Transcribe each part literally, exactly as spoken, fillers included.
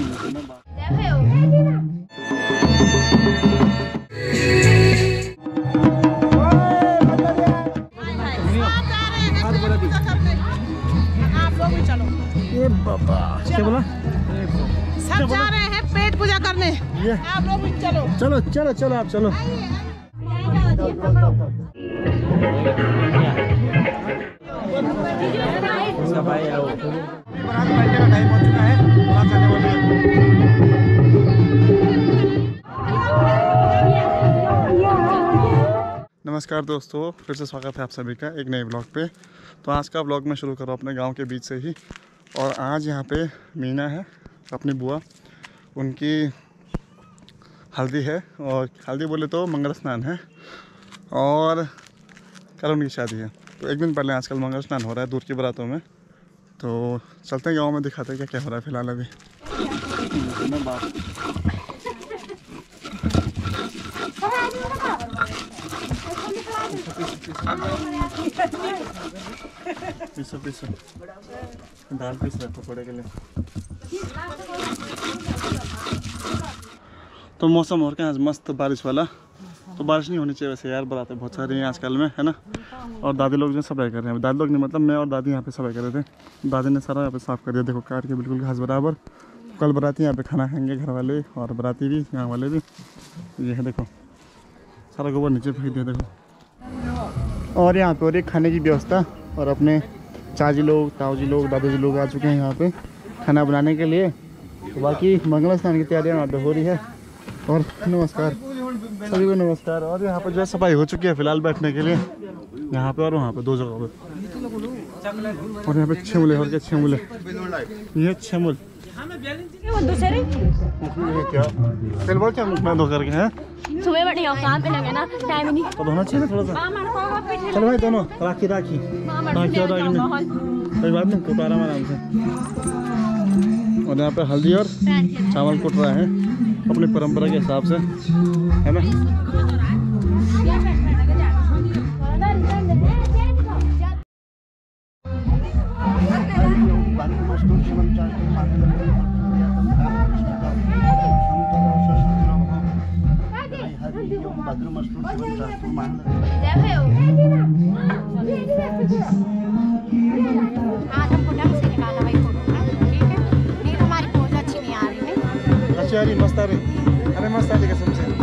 ये बाबा क्या बोला? सब जा रहे हैं पेट पूजा करने, आप लोग भी चलो। चलो चलो चलो आप चलो। नमस्कार दोस्तों, फिर से स्वागत है आप सभी का एक नए ब्लॉग पे। तो आज का ब्लॉग मैं शुरू कर रहा हूँ अपने गांव के बीच से ही। और आज यहाँ पे मीना है, अपनी बुआ, उनकी हल्दी है। और हल्दी बोले तो मंगल स्नान है और कल उनकी शादी है। तो एक दिन पहले आजकल मंगल स्नान हो रहा है दूर की बारातों में। तो चलते हैं गाँव में, दिखाते हैं क्या क्या हो रहा है फिलहाल अभी। पीछे पीछे दाल पीस रहे पकौड़े के लिए। तो मौसम और क्या आज मस्त बारिश वाला। तो बारिश नहीं होनी चाहिए वैसे यार, बरातें बहुत सारी हैं आजकल में, है ना। और दादी लोग जो सफाई कर रहे हैं, दादी लोग नहीं मतलब मैं और दादी यहाँ पे सफाई कर रहे थे। दादी ने सारा यहाँ पे साफ़ कर दिया, देखो काट के बिल्कुल घास बराबर। कल बराती यहाँ पे खाना खाएंगे घर वाले और बराती भी, यहाँ वाले भी। ये है देखो सारा गोबर नीचे फेंक दिया देखो। और यहाँ पे और एक खाने की व्यवस्था, और अपने चाची लोग, ताऊ जी लोग, दादाजी लोग आ चुके हैं यहाँ पे खाना बनाने के लिए। तो बाकी मंगल स्नान की तैयारियाँ यहाँ पे हो रही है। और नमस्कार सभी को नमस्कार। और यहाँ पे जो है सफाई हो चुकी है फिलहाल बैठने के लिए, यहाँ पे और वहाँ पे दो जगह पे। और यहाँ पे छेमुले और क्या छेमुले, ये छेमुल क्या तेल बोलते हैं मुख में धो करके हैं। सुबह बैठे हो काम पे लगे ना, टाइम ही नहीं तो धोना चाहिए थोड़ा सा। चलो भाई दोनों राखी राखी राखी और राखी में कोई बात नहीं, कुट आराम आराम से। और यहाँ पे हल्दी और चावल कुट रहा है अपनी परंपरा के हिसाब से, है ना। अच्छी आ रही, मस्त आ रही, अरे मस्त आ रही कसम से।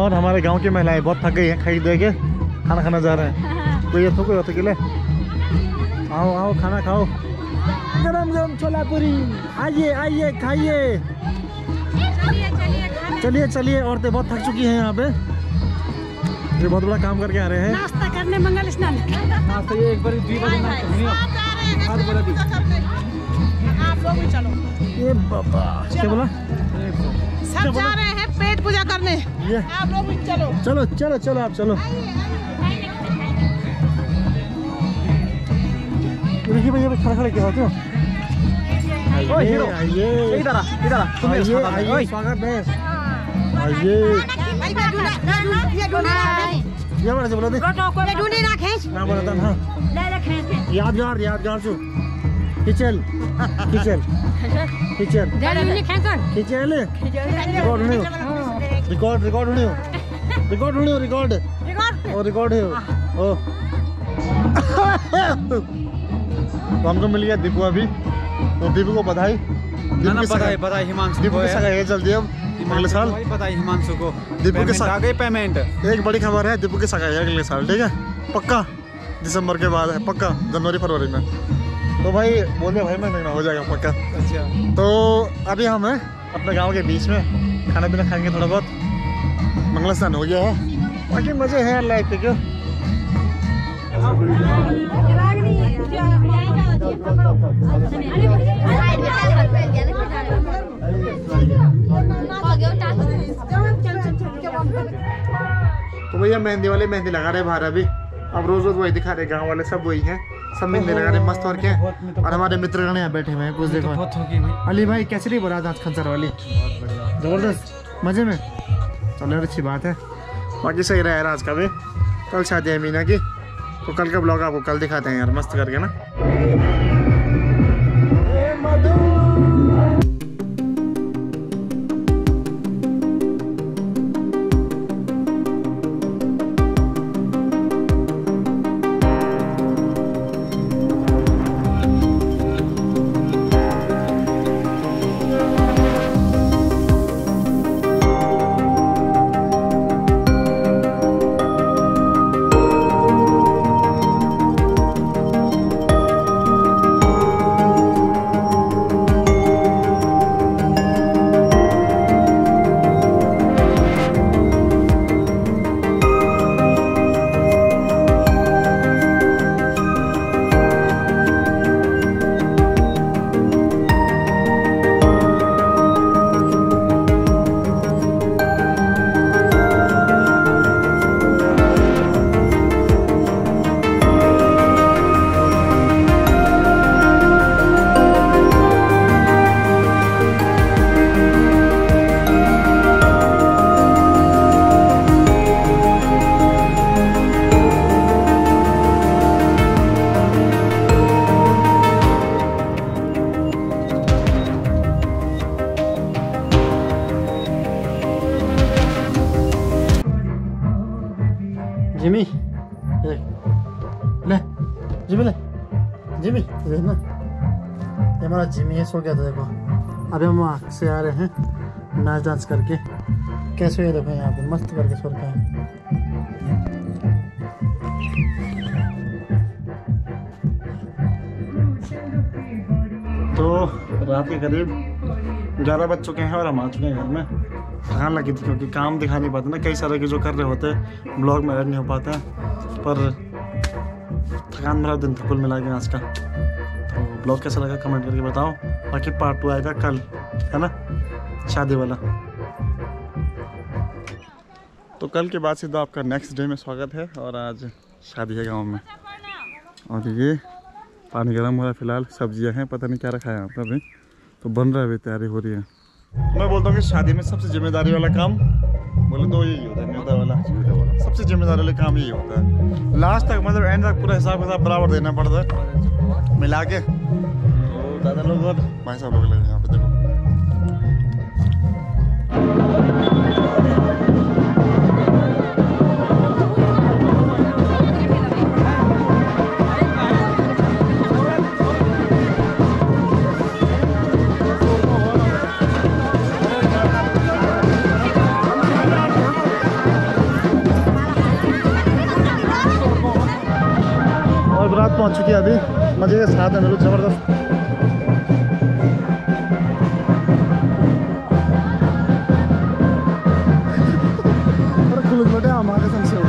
और हमारे गांव की महिलाएं बहुत थक गई हैं, खाई दे के खाना खाना जा रहे हैं। तो ये थोक होते के लिए आओ आओ खाना खाओ, गरम गरम छोला पूरी, आइए आइए खाइए। चलिए चलिए, औरतें बहुत थक चुकी हैं यहाँ पे, ये बहुत बड़ा काम करके आ रहे हैं। नाश्ता करने मंगल स्नान नाश्ता ये एक बार दी बजे ना आप लोग भी चलो। ये बाबा क्या बोला? सब जा रहे हैं पेट पूजा करने, ये आप लोग भी चलो। चलो चलो चलो आप चलो। देखिए भैया खड़े खड़े क्या होते हो? आइए आइए इधर आ इधर आ तुम आइए आइए, स्वागत है। आइए ये बड़ा बोला दे ना बोला था हाँ, यादगार यादगार जो खिचल खिचल खिचल खिचल रिकॉर्ड होने रिकॉर्ड रिकॉर्ड होने रिकॉर्ड होने रिकॉर्ड और रिकॉर्ड है ओ। तो हमको मिल गया दीपू अभी, तो दीपू को बधाई। ना ना बधाई बधाई हिमांशु दीपू की सगाई है जल्दी अब अगले साल। बधाई हिमांशु को, दीपू के साथ आ गई पेमेंट। एक बड़ी खबर है, दीपू की सगाई है अगले साल, ठीक है पक्का, दिसंबर के बाद है पक्का, जनवरी फरवरी में। तो भाई बोले भाई मैं देखना हो जाएगा पक्का। अच्छा तो अभी हम हैं अपने गांव के बीच में, खाना पीना खाएंगे थोड़ा बहुत, मंगल स्नान हो गया है, बाकी मजे हैं लाइफ पे क्यों। तो भैया मेहंदी वाले मेहंदी लगा रहे बाहर अभी, अब रोज रोज वही दिखा रहे, गांव वाले सब वही हैं, सब मेहंदी लगा रहे मस्त और क्या। और हमारे मित्रगण यहाँ बैठे हुए हैं, कुछ देखो अली भाई कैसे नहीं बोला आज खंसर वाली, जबरदस्त मजे में, चलो अच्छी बात है। बाकी सही रहा यार आज का भी, कल शादी है मीना की, तो कल का ब्लॉग आपको कल दिखाते हैं यार मस्त करके ना। जिमी ले जिमी ले जिमी देखना, ये हमारा जिमी है, सो गया था देखो। अभी हम वहाँ से आ रहे हैं नाच डांस करके, कैसे ये देखो यहाँ पे मस्त करके सो रखा है। तो रात के करीब ग्यारह बज चुके हैं और हम आ चुके हैं घर में। थकान लगी थी क्योंकि काम दिखा नहीं पाते ना, कई सारे के जो कर रहे होते ब्लॉग में ऐड नहीं हो पाते हैं, पर थकान भरा दिन था कुल मिला के आज का। तो ब्लॉग कैसा लगा कमेंट करके बताओ, बाकी पार्ट टू आएगा कल, है ना, शादी वाला। तो कल के बाद सीधा आपका नेक्स्ट डे में स्वागत है, और आज शादी है गाँव में। और ये पानी गर्म हो रहा है फिलहाल, सब्जियां हैं, पता नहीं क्या रखा है यहाँ पर अभी, तो बन रहा है, अभी तैयारी हो रही है। मैं बोलता हूँ कि शादी में सबसे जिम्मेदारी वाला काम बोले तो यही होता है, न्योता वाला, सबसे जिम्मेदारी वाला काम यही होता है। लास्ट तक मतलब एंड तक पूरा हिसाब हिसाब बराबर देना पड़ता है मिला के। तो दादा लोग और भाई साहब लोग लगे यहाँ पे देखो। पहुंच चुकी है अभी, मजे के साथ है लोग जबरदस्त। बटे हमारे संग से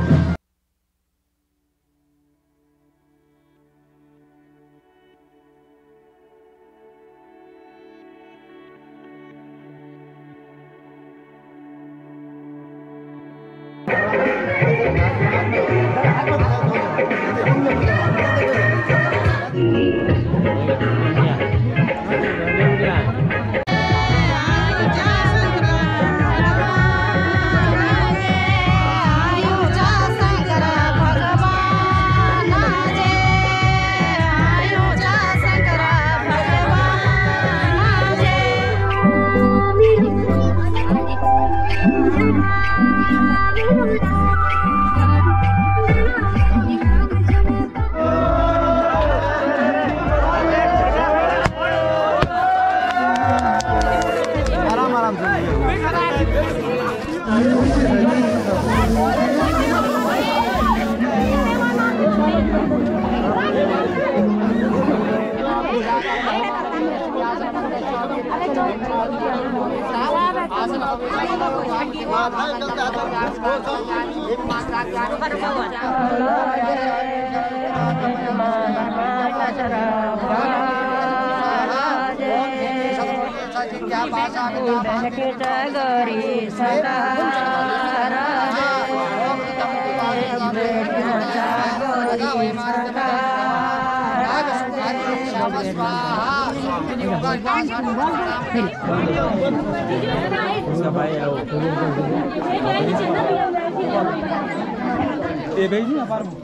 ये भेज दिया पार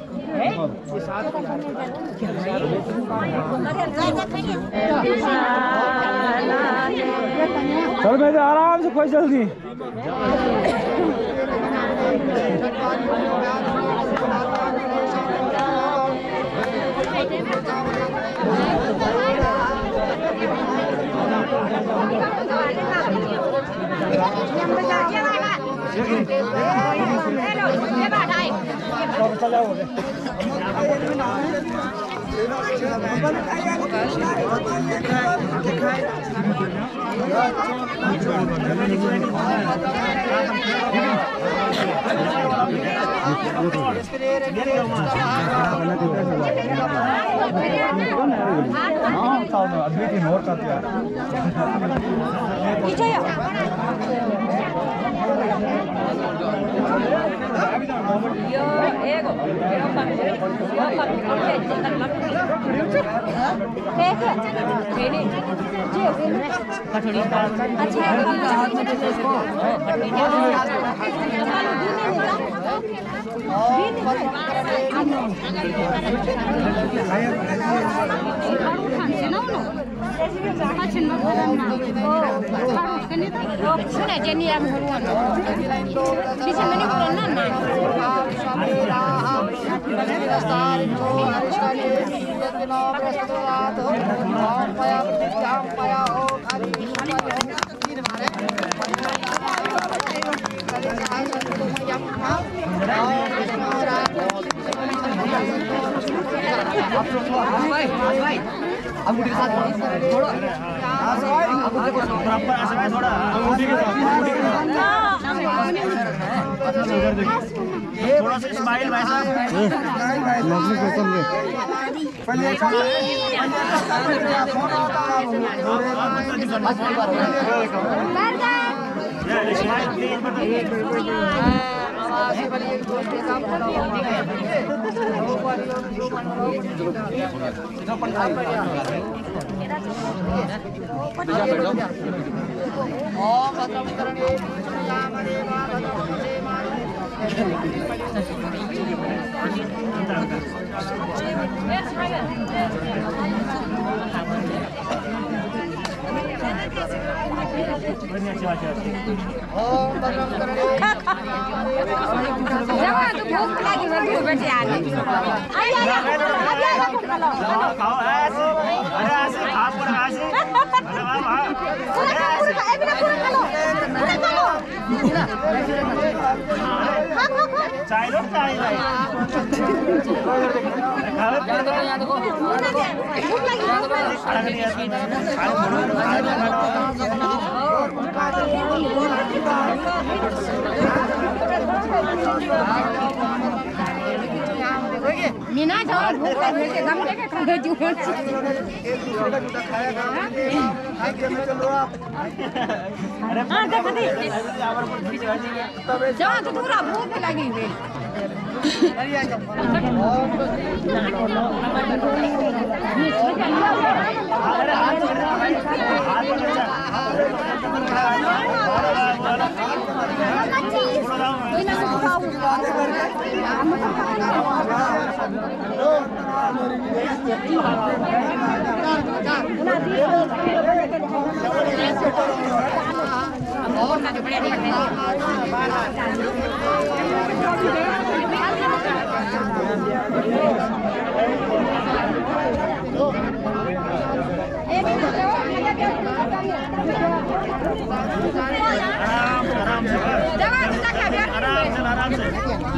चल मैं आराम से कोई जल्दी अंगूठी के साथ थोड़ा बराबर ऐसे में थोड़ा अंगूठी के साथ थोड़ा सा स्माइल भाई साहब लवली कसम के पहले चाय लो चाय मीना जाओ भूख लगे के दम लेके खा गई जो एक दूसरे का खाया खाई के में चलो आप। हां देख दे जाओ तो पूरा भूख लगी है। आराम से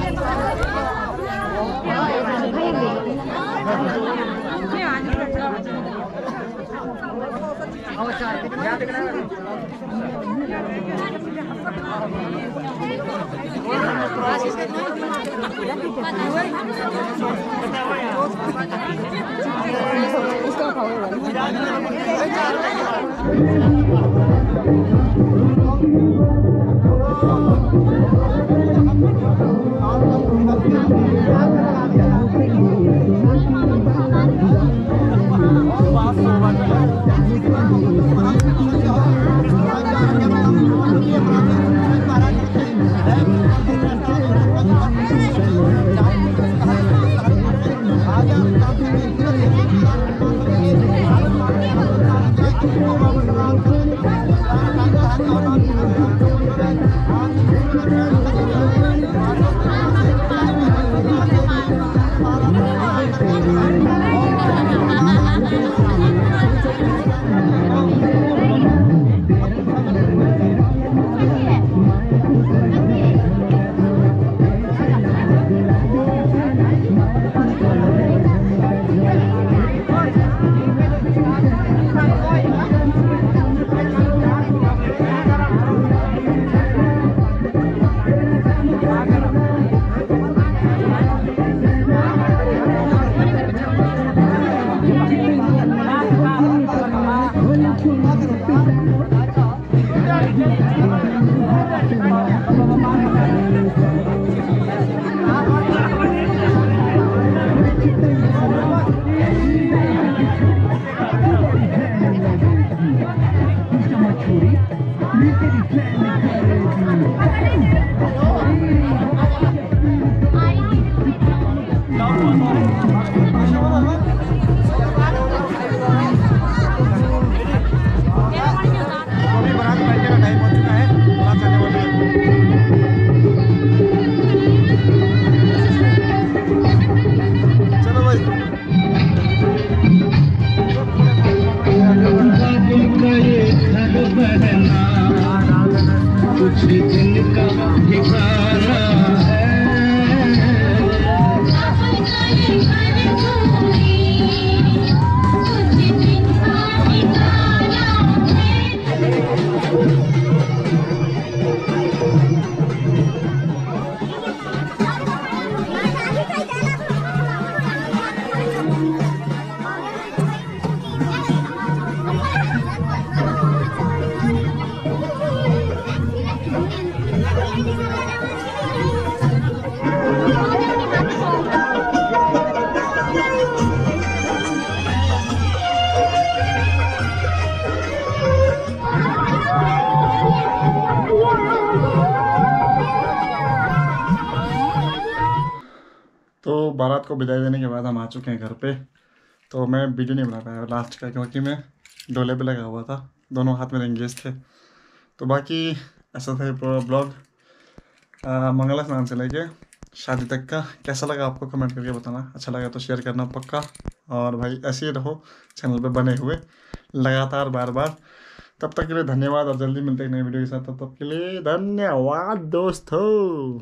तो बारात को विदाई देने के बाद हम आ चुके हैं घर पे। तो मैं वीडियो नहीं बना पाया लास्ट का, क्योंकि मैं डोले पे लगा हुआ था, दोनों हाथ में एंगेज थे। तो बाकी ऐसा था पूरा ब्लॉग मंगला स्नान से लेके शादी तक का। कैसा लगा आपको कमेंट करके बताना, अच्छा लगा तो शेयर करना पक्का। और भाई ऐसे ही रहो चैनल पे बने हुए लगातार बार बार। तब तक के लिए धन्यवाद और जल्दी मिलते हैं नई वीडियो के साथ। तब तक के लिए धन्यवाद दोस्तों।